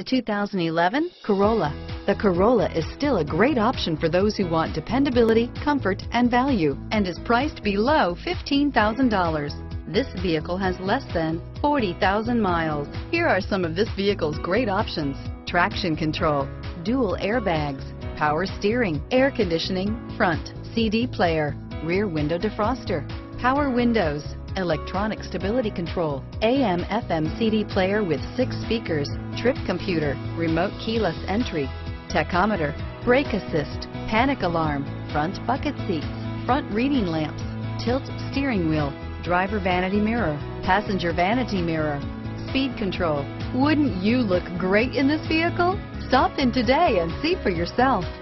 The 2011 Corolla. The Corolla is still a great option for those who want dependability, comfort, and value, and is priced below $15,000. This vehicle has less than 40,000 miles. Here are some of this vehicle's great options: traction control, dual airbags, power steering, air conditioning, front CD player, rear window defroster, power windows, electronic stability control, AM/FM CD player with 6 speakers, trip computer, remote keyless entry, tachometer, brake assist, panic alarm, front bucket seats, front reading lamps, tilt steering wheel, driver vanity mirror, passenger vanity mirror, speed control. Wouldn't you look great in this vehicle? Stop in today and see for yourself.